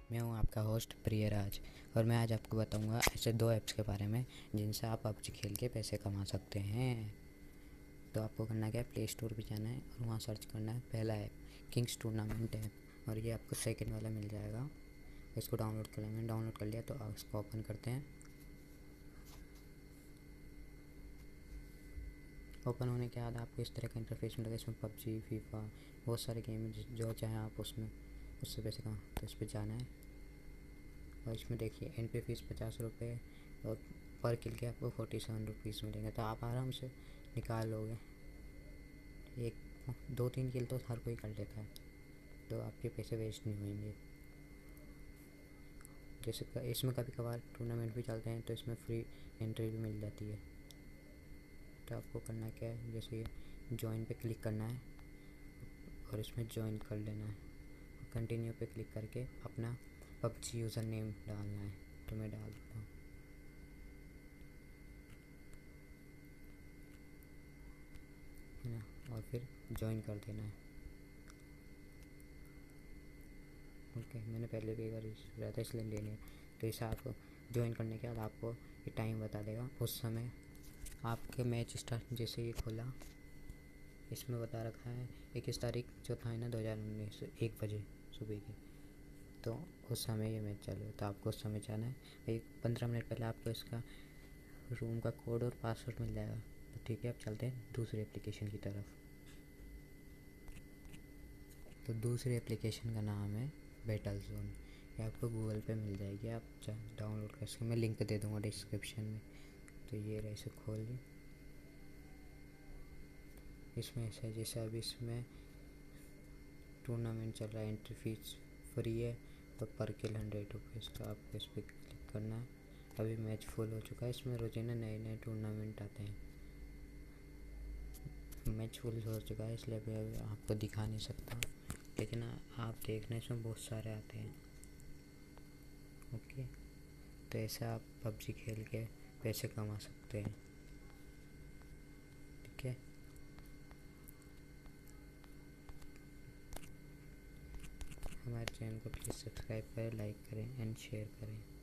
मैं हूं आपका होस्ट प्रियराज और मैं आज आपको बताऊंगा ऐसे दो ऐप्स के बारे में जिनसे आप पबजी खेल के पैसे कमा सकते हैं। तो आपको करना क्या है, प्ले स्टोर पर जाना है और वहाँ सर्च करना है पहला ऐप किंग्स टूर्नामेंट ऐप, और ये आपको सेकंड वाला मिल जाएगा। इसको डाउनलोड कर लेंगे, डाउनलोड कर लिया तो आप इसको ओपन करते हैं। ओपन होने के बाद आपको इस तरह का इंटरफेस मिलेगा। इसमें पबजी, फीफा, बहुत सारे गेम जो चाहें आप उसमें उससे पैसे कमा, तो इस पर जाना है। और इसमें देखिए एंट्री फीस 50 रुपये और पर किल के आपको 47 रुपीज़ मिलेंगे, तो आप आराम से निकाल लोगे। एक 2-3 किल तो हर कोई कर लेता है, तो आपके पैसे वेस्ट नहीं होंगे। जैसे इसमें कभी कभार टूर्नामेंट भी चलते हैं तो इसमें फ्री एंट्री भी मिल जाती है। तो आपको करना क्या है, जैसे ज्वाइन पे क्लिक करना है और इसमें ज्वाइन कर लेना है। कंटिन्यू पे क्लिक करके अपना पबजी यूज़र नेम डालना है, तो मैं डाल देता हूँ। है ना, और फिर ज्वाइन कर देना है। ओके, मैंने पहले भी एक बार रहा था इसलिए लेनी है। तो इसे आप ज्वाइन करने के बाद आपको ये टाइम बता देगा। उस समय आपके मैच स्टार्ट जैसे ये खोला, इसमें बता रखा है 21 तारीख जो था ना 2019 1 बजे सुबह की, तो उस समय ये मैच चालू है। तो आपको उस समय जाना है। एक 15 मिनट पहले आपको इसका रूम का कोड और पासवर्ड मिल जाएगा। तो ठीक है, अब चलते हैं दूसरी एप्लीकेशन की तरफ। तो दूसरी एप्लीकेशन का नाम है बैटलज़ोन। ये आपको गूगल पे मिल जाएगी, आप डाउनलोड कर सकते। मैं लिंक दे दूँगा डिस्क्रिप्शन में। तो ये रहे, इसे खोल ली। इसमें ऐसा है जैसे अभी इसमें टूर्नामेंट चल रहा है, एंट्री फीस फ्री है और पर किल 100 रुपीज़। तो आपको इस पर क्लिक करना है। अभी मैच फुल हो चुका है। इसमें रोजाना नए नए टूर्नामेंट आते हैं। मैच फुल हो चुका है इसलिए अभी आपको दिखा नहीं सकता, लेकिन आप देखना इसमें बहुत सारे आते हैं। ओके, तो ऐसे आप पबजी खेल के पैसे कमा सकते हैं। ठीक है, हमारे चैनल को प्लीज़ सब्सक्राइब करें, लाइक करें एंड शेयर करें।